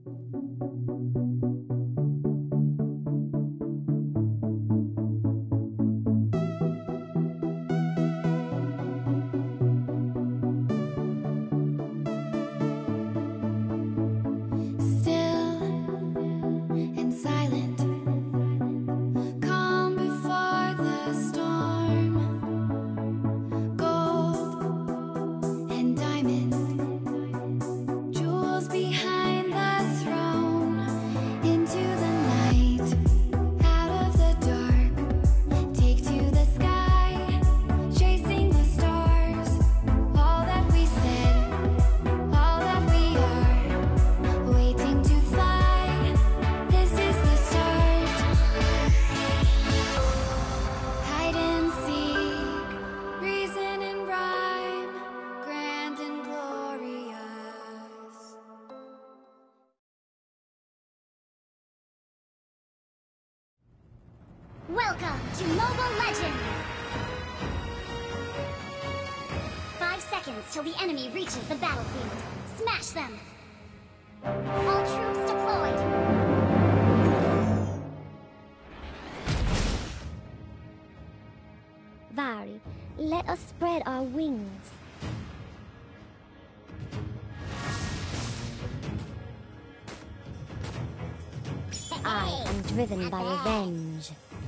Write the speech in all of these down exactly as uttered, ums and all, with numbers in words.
Welcome to Mobile Legends! Five seconds till the enemy reaches the battlefield. Smash them! All troops deployed! Vari, let us spread our wings. I am driven by revenge.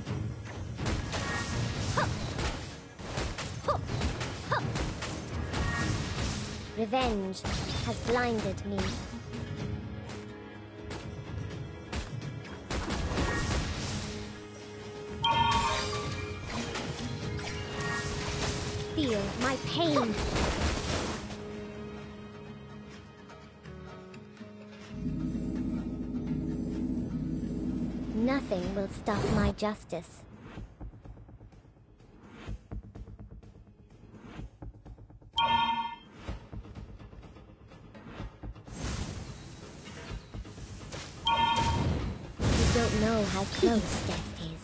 Revenge has blinded me. Feel my pain. Nothing will stop my justice. You don't know how close death is.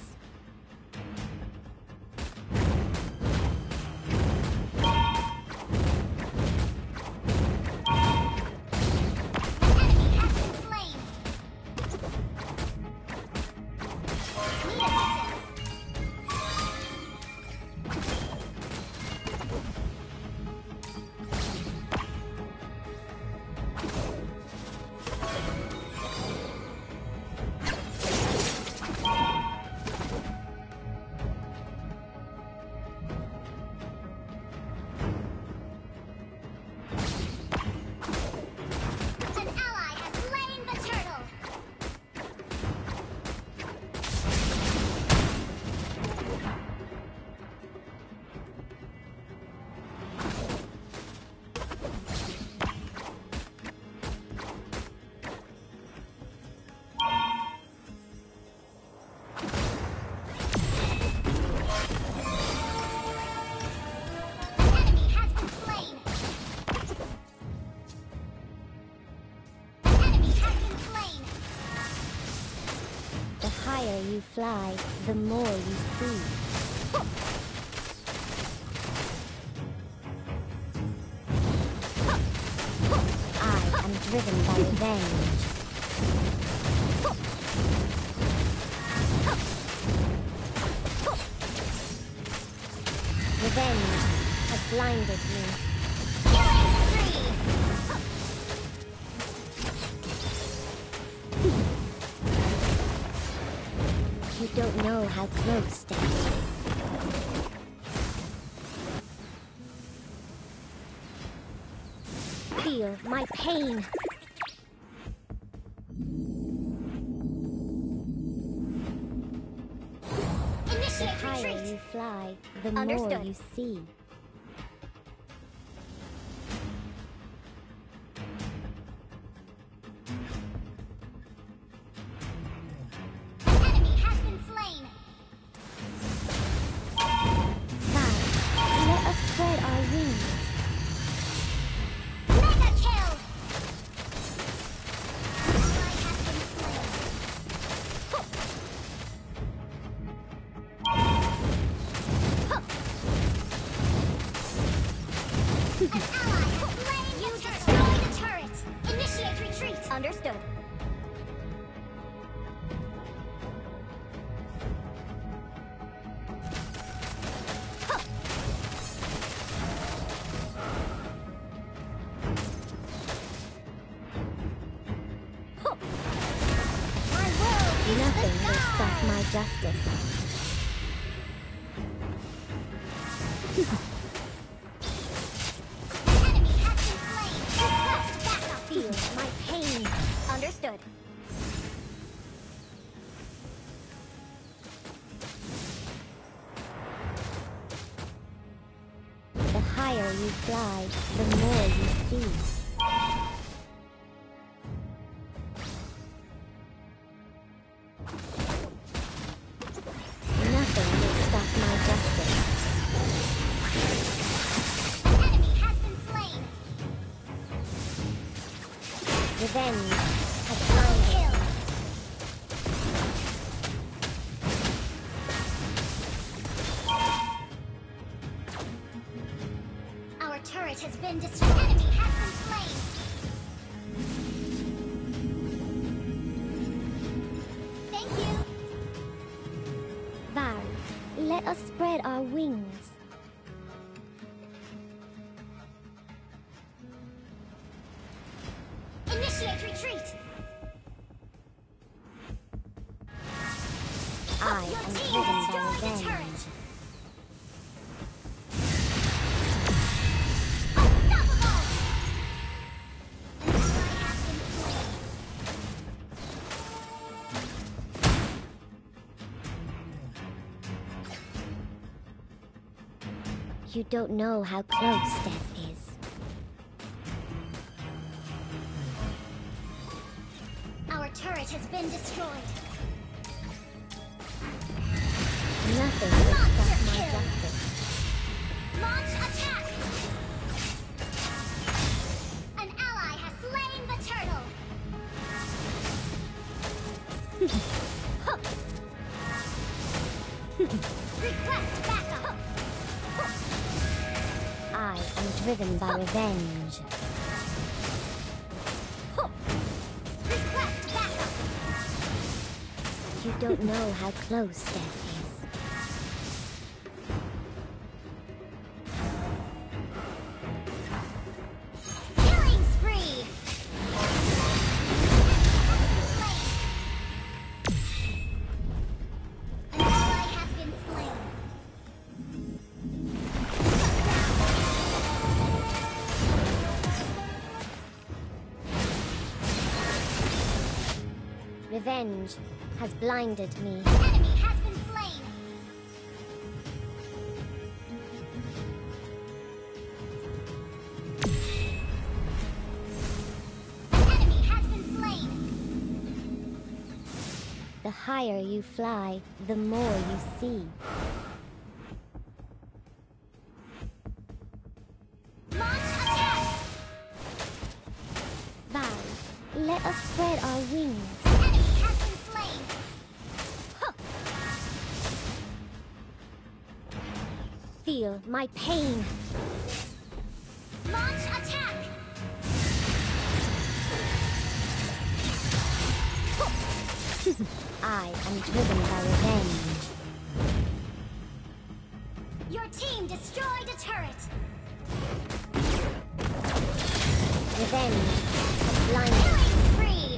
The higher you fly, the more you see. I am driven by revenge. Revenge has blinded me. You don't know how close death is. Feel my pain. The higher you fly, the Understood. more you see. Nothing will stop my justice. Enemy has been slain. Request backup. Feel my pain. Understood. The higher you fly, the more you see. Nothing will stop my justice. Enemy has been slain. Revenge has Double blinded. kill. Our turret has been destroyed. Enemy has been slain. Thank you. Val, let us spread our wings. Initiate retreat. I Your am team driven by destroyed the revenge. turret. Unstoppable. An ally has been slain. You don't know how close death is. Our turret has been destroyed. Nothing will stop Monster my kill. justice. Launch attack. An ally has slain the turtle. Request backup. I am driven by revenge. Request backup. You don't know how close death is. Killing spree. An ally has been slain. Revenge has blinded me. Enemy has been slain. Enemy has been slain. The higher you fly, the more you see. Launch attack. Val, let us spread our wings. Enemy has been slain. Feel my pain. Launch attack. I am driven by revenge. Your team destroyed a turret. Revenge has blinded. Killing spree.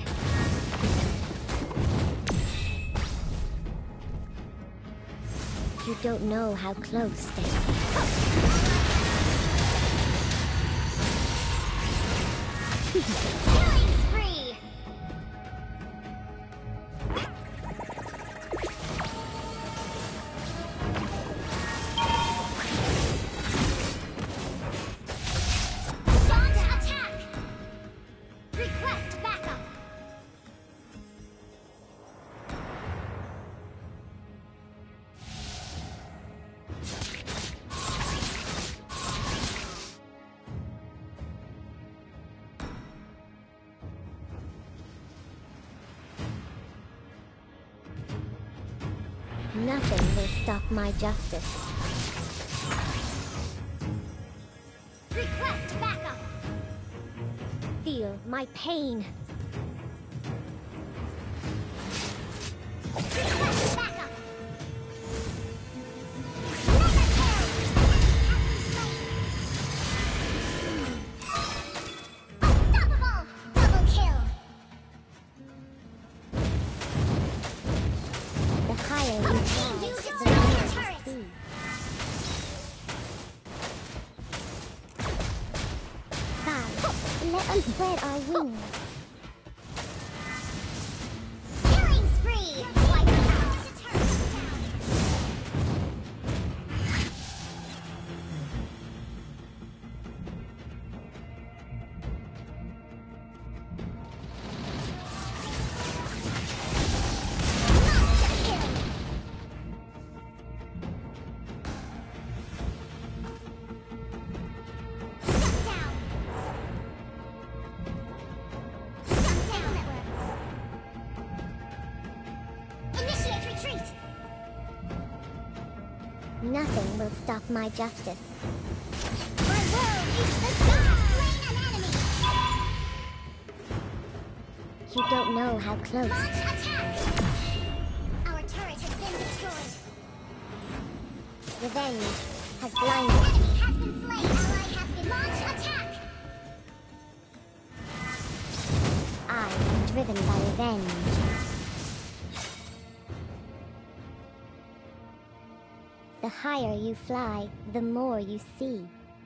You don't know how close death is. Killing spree. Launch attack. Request backup. Nothing will stop my justice. Request backup. Feel my pain. Request backup. Mega kill. Unstoppable. Double kill. spread our wings. Killing spree! Wipe out! Nothing will stop my justice. My world is the sky! Slain an enemy! You don't know how close. Launch attack! Our turret has been destroyed. Revenge has blinded. Enemy has been slain. Ally has been launch attack! I am driven by revenge. The higher you fly, the more you see. You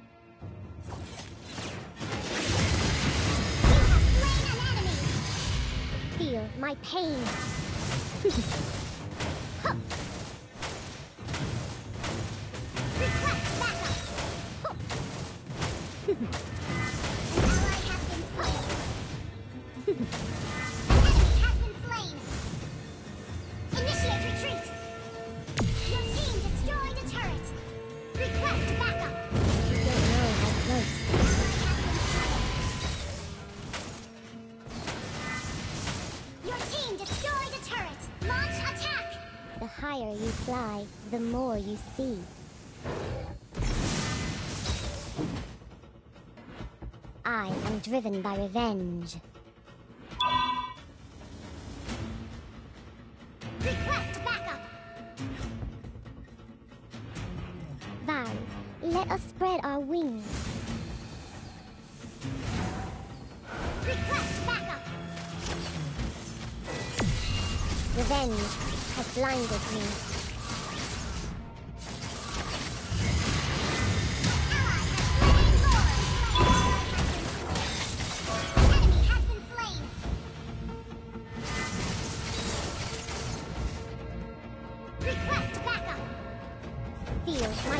have slain an enemy! Feel my pain. Request backup! An ally has been slain. Enemy has been slain. Initiate retreat! Your team destroyed a turret. Request backup! You don't know how close. Your team destroyed a turret. Launch attack! The higher you fly, the more you see. I am driven by revenge. Request backup! Val, let us spread our wings. Request backup! Revenge has blinded me. Enemy has been slain! Request backup! Feel my